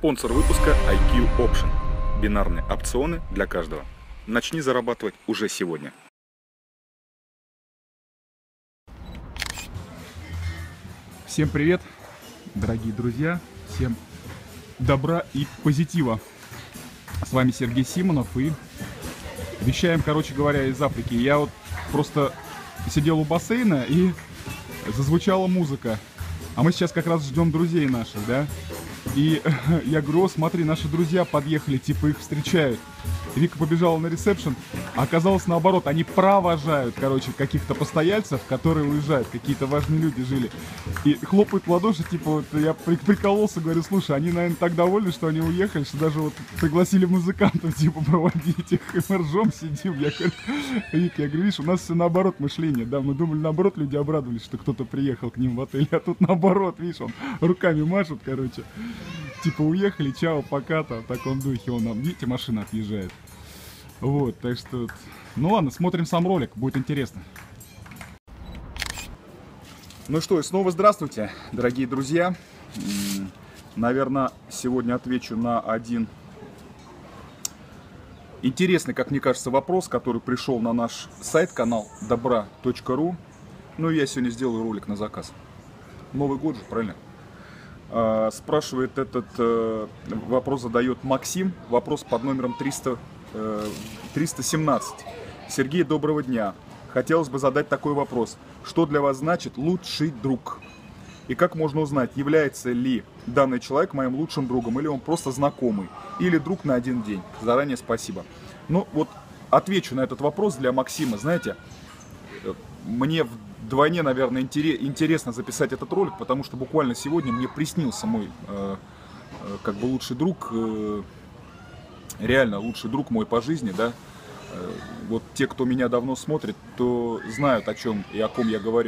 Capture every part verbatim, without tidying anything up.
Спонсор выпуска ай кью Option. Бинарные опционы для каждого. Начни зарабатывать уже сегодня. Всем привет, дорогие друзья, всем добра и позитива. С вами Сергей Симонов и вещаем, короче говоря, из Африки. Я вот просто сидел у бассейна и зазвучала музыка. А мы сейчас как раз ждем друзей наших, да? И я говорю: о, смотри, наши друзья подъехали, типа их встречают. Вика побежала на ресепшн, а оказалось наоборот, они провожают, короче, каких-то постояльцев, которые уезжают, какие-то важные люди жили. И хлопают в ладоши, типа, вот я прикололся, говорю: слушай, они, наверное, так довольны, что они уехали, что даже вот пригласили музыкантов, типа, проводить их, и мы ржем, сидим. Я говорю: Вик, я говорю, видишь, у нас все наоборот мышление, да, мы думали, наоборот, люди обрадовались, что кто-то приехал к ним в отель, а тут наоборот, видишь, он руками машет, короче. Типа, уехали, чао, пока-то, в таком духе. Он нам, видите, машина отъезжает. Вот, так что... Ну ладно, смотрим сам ролик, будет интересно. Ну что, и снова здравствуйте, дорогие друзья. Наверное, сегодня отвечу на один интересный, как мне кажется, вопрос, который пришел на наш сайт, канал добра точка ру. Ну и я сегодня сделаю ролик на заказ. Новый год же, правильно? Спрашивает этот вопрос, задает Максим, вопрос под номером триста семнадцать. Сергей, доброго дня. Хотелось бы задать такой вопрос. Что для вас значит лучший друг? И как можно узнать, является ли данный человек моим лучшим другом, или он просто знакомый, или друг на один день? Заранее спасибо. Ну вот отвечу на этот вопрос для Максима. Знаете, мне вдвойне, наверное, интересно записать этот ролик, потому что буквально сегодня мне приснился мой э, э, как бы лучший друг, э, реально лучший друг мой по жизни, да. Э, вот те, кто меня давно смотрит, то знают, о чем и о ком я говорю.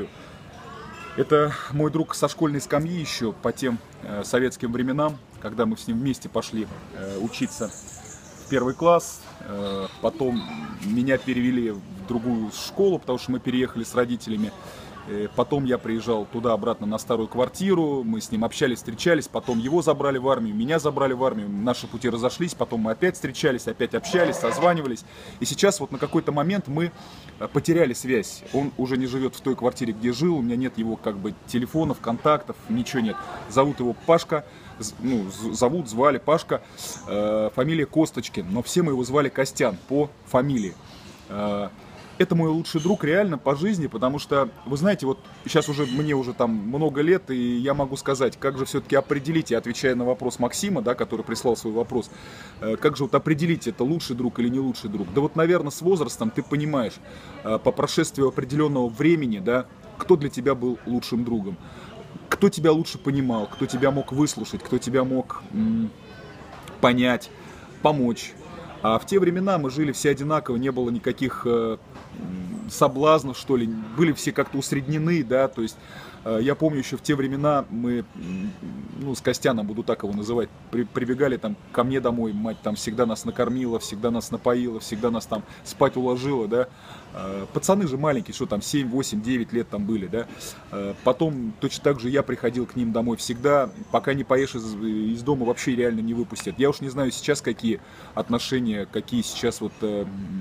Это мой друг со школьной скамьи еще по тем э, советским временам, когда мы с ним вместе пошли э, учиться в первый класс. Э, потом меня перевели в другую школу, потому что мы переехали с родителями. Потом я приезжал туда-обратно на старую квартиру, мы с ним общались, встречались, потом его забрали в армию, меня забрали в армию, наши пути разошлись, потом мы опять встречались, опять общались, созванивались. И сейчас вот на какой-то момент мы потеряли связь. Он уже не живет в той квартире, где жил, у меня нет его как бы телефонов, контактов, ничего нет. Зовут его Пашка, ну, зовут, звали Пашка, э, фамилия Косточкин, но все мы его звали Костян по фамилии. Э, Это мой лучший друг реально по жизни, потому что, вы знаете, вот сейчас уже мне уже там много лет, и я могу сказать, как же все-таки определить, я отвечаю на вопрос Максима, да, который прислал свой вопрос, как же вот определить, это лучший друг или не лучший друг? Да вот, наверное, с возрастом ты понимаешь, по прошествию определенного времени, да, кто для тебя был лучшим другом, кто тебя лучше понимал, кто тебя мог выслушать, кто тебя мог м- понять, помочь. А в те времена мы жили все одинаково, не было никаких э, соблазнов, что ли, были все как-то усреднены, да, то есть э, я помню еще в те времена мы, ну, с Костяном, буду так его называть, при, прибегали там ко мне домой, мать там всегда нас накормила, всегда нас напоила, всегда нас там спать уложила, да, э, пацаны же маленькие, что там семь, восемь, девять лет там были, да, э, потом точно так же я приходил к ним домой всегда, пока не поешь из, из дома, вообще реально не выпустят. Я уж не знаю сейчас какие отношения, какие сейчас вот э,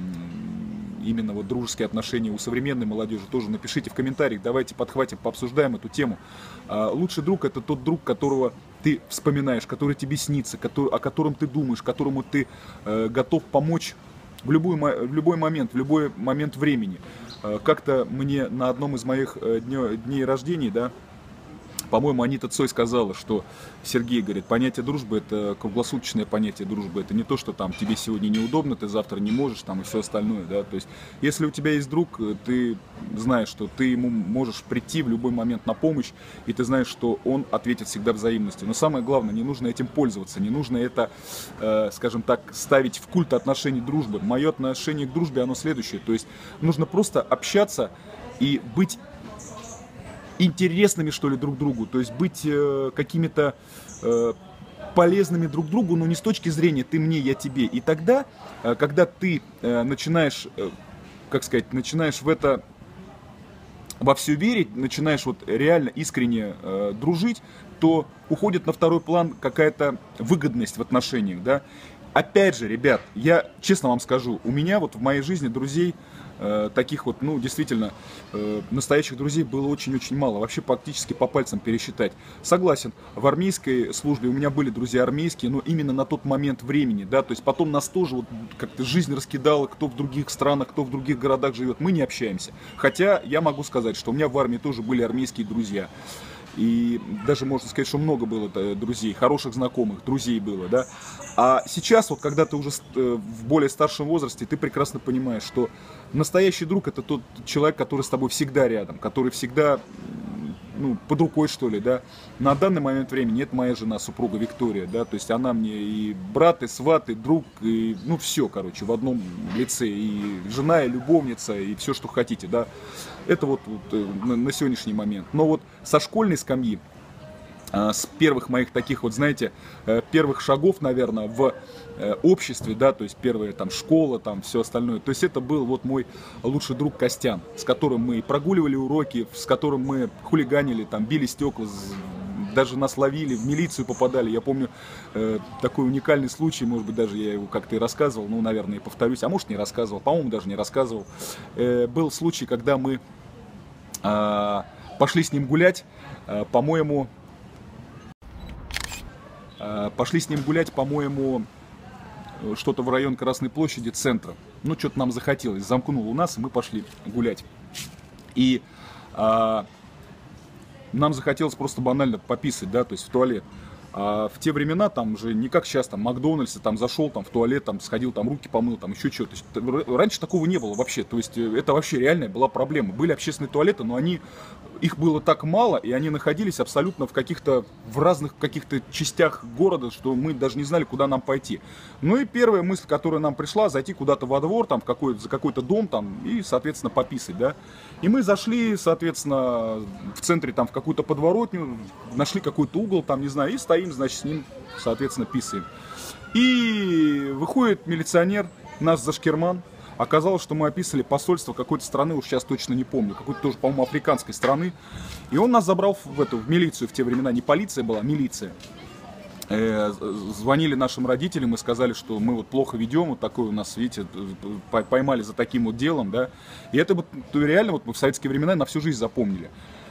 именно вот дружеские отношения у современной молодежи, тоже напишите в комментариях, давайте подхватим, пообсуждаем эту тему. А, лучший друг — это тот друг, которого ты вспоминаешь, который тебе снится, который, о котором ты думаешь, которому ты э, готов помочь в любой, в любой момент, в любой момент времени. Э, как-то мне на одном из моих э, дней, дней рождения, да, по-моему, Анита Цой сказала, что Сергей, говорит, понятие дружбы — это круглосуточное понятие дружбы. Это не то, что там тебе сегодня неудобно, ты завтра не можешь, там и все остальное, да. То есть, если у тебя есть друг, ты знаешь, что ты ему можешь прийти в любой момент на помощь, и ты знаешь, что он ответит всегда взаимностью. Но самое главное, не нужно этим пользоваться, не нужно это, э, скажем так, ставить в культ отношений дружбы. Мое отношение к дружбе, оно следующее. То есть, нужно просто общаться и быть интересными, что ли, друг другу, то есть быть э, какими-то э, полезными друг другу, но не с точки зрения ты мне, я тебе. И тогда, э, когда ты э, начинаешь, э, как сказать, начинаешь в это во все верить, начинаешь вот реально искренне э, дружить, то уходит на второй план какая-то выгодность в отношениях, да. Опять же, ребят, я честно вам скажу, у меня вот в моей жизни друзей, э, таких вот, ну, действительно, э, настоящих друзей было очень-очень мало. Вообще практически по пальцам пересчитать. Согласен, в армейской службе у меня были друзья армейские, но именно на тот момент времени, да, то есть потом нас тоже вот как-то жизнь раскидала, кто в других странах, кто в других городах живет, мы не общаемся. Хотя я могу сказать, что у меня в армии тоже были армейские друзья. И даже можно сказать, что много было друзей, хороших знакомых, друзей было, да. А сейчас, вот когда ты уже в более старшем возрасте, ты прекрасно понимаешь, что настоящий друг — это тот человек, который с тобой всегда рядом, который всегда, ну, под рукой, что ли, да. На данный момент времени это моя жена, супруга Виктория, да, то есть она мне и брат, и сват, и друг, и, ну, все, короче, в одном лице, и жена, и любовница, и все, что хотите, да. Это вот, вот на, на сегодняшний момент. Но вот со школьной скамьи, с первых моих таких вот, знаете, первых шагов, наверное, в обществе, да, то есть первая там школа, там все остальное, то есть это был вот мой лучший друг Костян, с которым мы прогуливали уроки, с которым мы хулиганили, там били стекла, даже нас ловили, в милицию попадали. Я помню э, такой уникальный случай, может быть, даже я его как-то и рассказывал, ну, наверное, и повторюсь, а может, не рассказывал, по-моему, даже не рассказывал. Э, был случай, когда мы э, пошли с ним гулять, э, по-моему, э, пошли с ним гулять, по-моему, что-то в район Красной площади, центра. Ну, что-то нам захотелось, замкнул у нас, и мы пошли гулять. И э, нам захотелось просто банально пописать, да, то есть в туалет. А в те времена там же не как сейчас, там, Макдональдс, там зашел там в туалет, там сходил, там руки помыл, там еще что-то. Раньше такого не было вообще, то есть это вообще реальная была проблема. Были общественные туалеты, но они, их было так мало, и они находились абсолютно в каких-то, в разных каких-то частях города, что мы даже не знали, куда нам пойти. Ну и первая мысль, которая нам пришла, зайти куда-то во двор, там, в какой, за какой-то дом, там, и, соответственно, пописать, да. И мы зашли, соответственно, в центре, там, в какую-то подворотню, нашли какой-то угол, там, не знаю, и стоим, значит, с ним, соответственно, писаем. И выходит милиционер, нас за шкирман. Оказалось, что мы описали посольство какой-то страны, уж сейчас точно не помню, какой-то тоже, по-моему, африканской страны. И он нас забрал в эту, в милицию в те времена, не полиция была, а милиция. Э, звонили нашим родителям и сказали, что мы вот плохо ведем, вот такой у нас, видите, поймали за таким вот делом, да. И это вот реально вот мы в советские времена на всю жизнь запомнили.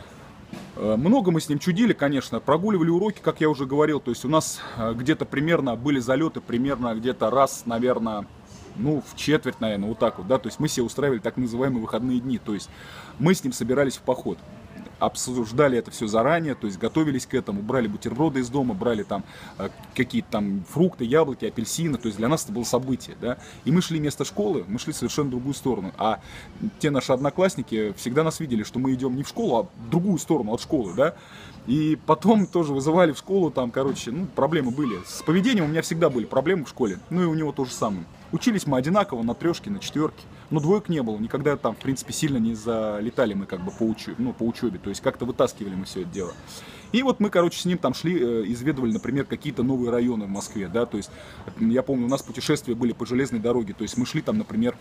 Много мы с ним чудили, конечно, прогуливали уроки, как я уже говорил, то есть у нас где-то примерно были залеты, примерно где-то раз, наверное, ну, в четверть, наверное, вот так вот, да, то есть мы себе устраивали так называемые выходные дни, то есть мы с ним собирались в поход. Обсуждали это все заранее, то есть готовились к этому, брали бутерброды из дома, брали там э, какие-то там фрукты, яблоки, апельсины, то есть для нас это было событие, да, и мы шли вместо школы, мы шли в совершенно другую сторону, а те наши одноклассники всегда нас видели, что мы идем не в школу, а в другую сторону от школы, да, и потом тоже вызывали в школу, там, короче, ну, проблемы были, с поведением у меня всегда были проблемы в школе, ну и у него то же самое. Учились мы одинаково, на трешке, на четверке, но двоек не было, никогда там, в принципе, сильно не залетали мы как бы по учебе, ну, по учебе, то есть как-то вытаскивали мы все это дело. И вот мы, короче, с ним там шли, э, изведывали, например, какие-то новые районы в Москве, да, то есть, я помню, у нас путешествия были по железной дороге, то есть мы шли там, например,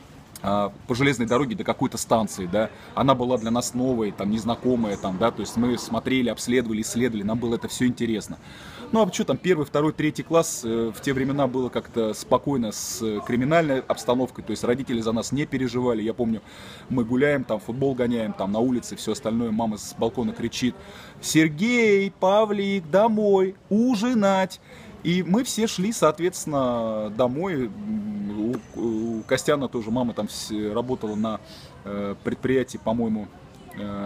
по железной дороге до какой-то станции, да, она была для нас новая, там, незнакомая, там, да, то есть мы смотрели, обследовали, исследовали, нам было это все интересно. Ну, а что там, первый, второй, третий класс, э, в те времена было как-то спокойно с криминальной обстановкой, то есть родители за нас не переживали, я помню, мы гуляем, там, футбол гоняем, там, на улице, все остальное, мама с балкона кричит: «Сергей, Павлик, домой, ужинать!» И мы все шли, соответственно, домой. У, у Костяна тоже мама там работала на э, предприятии, по-моему, э,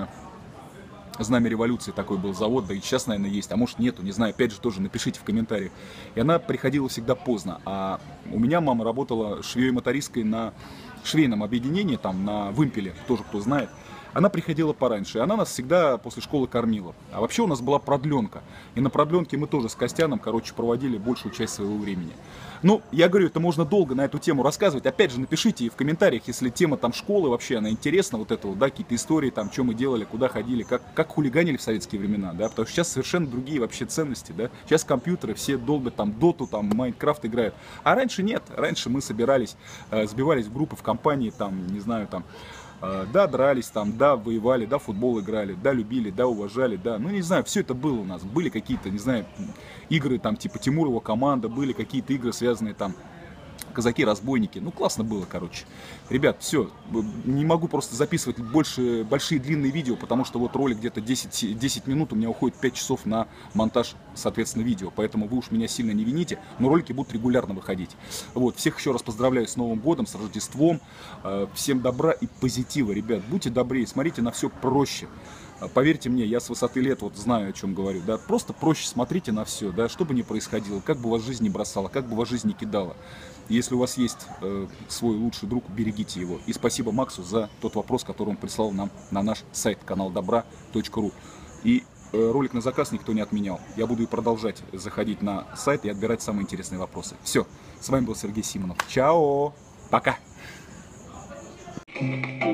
Знамя революции, такой был завод, да и сейчас, наверное, есть, а может нету, не знаю, опять же тоже напишите в комментариях. И она приходила всегда поздно, а у меня мама работала швеей-мотористкой на швейном объединении, там на вымпеле, тоже кто знает. Она приходила пораньше, и она нас всегда после школы кормила. А вообще у нас была продленка. И на продленке мы тоже с Костяном, короче, проводили большую часть своего времени. Ну, я говорю, это можно долго на эту тему рассказывать. Опять же, напишите в комментариях, если тема там школы вообще, она интересна, вот это вот, да, какие-то истории, там, что мы делали, куда ходили, как, как хулиганили в советские времена, да, потому что сейчас совершенно другие вообще ценности, да. Сейчас компьютеры, все долбят там доту, там, Майнкрафт играют. А раньше нет, раньше мы собирались, э, сбивались в группы, в компании, там, не знаю, там, Э, да, дрались там, да, воевали, да, в футбол играли, да, любили, да, уважали, да. Ну, не знаю, все это было у нас. Были какие-то, не знаю, игры там типа Тимурова команда, были какие-то игры, связанные там казаки-разбойники. Ну, классно было, короче. Ребят, все, не могу просто записывать больше, большие длинные видео, потому что вот ролик где-то десять, десять минут, у меня уходит пять часов на монтаж, соответственно, видео. Поэтому вы уж меня сильно не вините, но ролики будут регулярно выходить. Вот, всех еще раз поздравляю с Новым годом, с Рождеством. Всем добра и позитива, ребят. Будьте добрее, смотрите на все проще. Поверьте мне, я с высоты лет вот знаю, о чем говорю, да, просто проще смотрите на все, да, что бы ни происходило, как бы вас жизнь не бросала, как бы вас жизнь не кидала. Если у вас есть э, свой лучший друг, берегите его. И спасибо Максу за тот вопрос, который он прислал нам на наш сайт канал добра точка ру. И э, ролик на заказ никто не отменял. Я буду и продолжать заходить на сайт и отбирать самые интересные вопросы. Все, с вами был Сергей Симонов. Чао, пока.